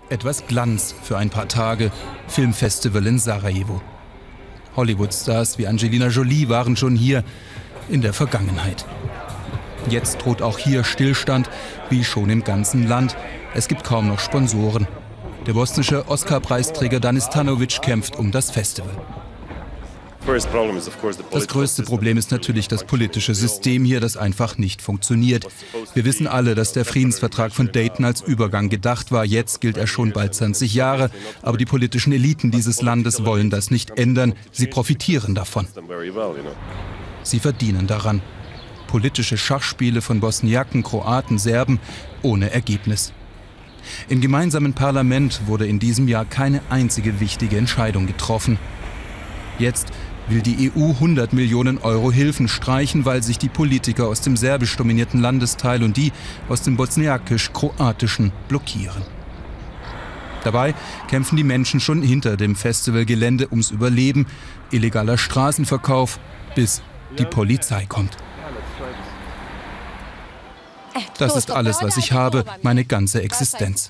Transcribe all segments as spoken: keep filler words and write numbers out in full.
Etwas Glanz für ein paar Tage. Filmfestival in Sarajevo. Hollywood-Stars wie Angelina Jolie waren schon hier in der Vergangenheit. Jetzt droht auch hier Stillstand, wie schon im ganzen Land. Es gibt kaum noch Sponsoren. Der bosnische Oscar-Preisträger Danis Tanovic kämpft um das Festival. Das größte Problem ist natürlich das politische System hier, das einfach nicht funktioniert. Wir wissen alle, dass der Friedensvertrag von Dayton als Übergang gedacht war. Jetzt gilt er schon bald zwanzig Jahre. Aber die politischen Eliten dieses Landes wollen das nicht ändern. Sie profitieren davon. Sie verdienen daran. Politische Schachspiele von Bosniaken, Kroaten, Serben ohne Ergebnis. Im gemeinsamen Parlament wurde in diesem Jahr keine einzige wichtige Entscheidung getroffen. Jetzt will die E U hundert Millionen Euro Hilfen streichen, weil sich die Politiker aus dem serbisch dominierten Landesteil und die aus dem bosniakisch-kroatischen blockieren. Dabei kämpfen die Menschen schon hinter dem Festivalgelände ums Überleben, illegaler Straßenverkauf, bis die Polizei kommt. Das ist alles, was ich habe, meine ganze Existenz.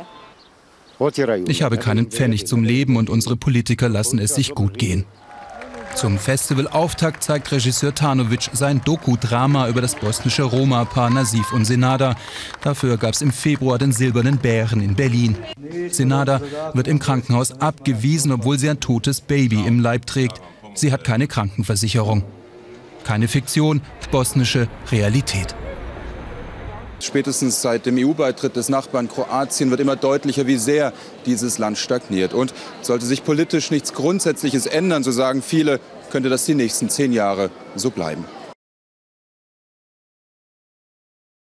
Ich habe keinen Pfennig zum Leben und unsere Politiker lassen es sich gut gehen. Zum Festivalauftakt zeigt Regisseur Tanovic sein Doku-Drama über das bosnische Roma-Paar Nasif und Senada. Dafür gab es im Februar den Silbernen Bären in Berlin. Senada wird im Krankenhaus abgewiesen, obwohl sie ein totes Baby im Leib trägt. Sie hat keine Krankenversicherung. Keine Fiktion, bosnische Realität. Spätestens seit dem E U-Beitritt des Nachbarn Kroatien wird immer deutlicher, wie sehr dieses Land stagniert. Und sollte sich politisch nichts Grundsätzliches ändern, so sagen viele, könnte das die nächsten zehn Jahre so bleiben.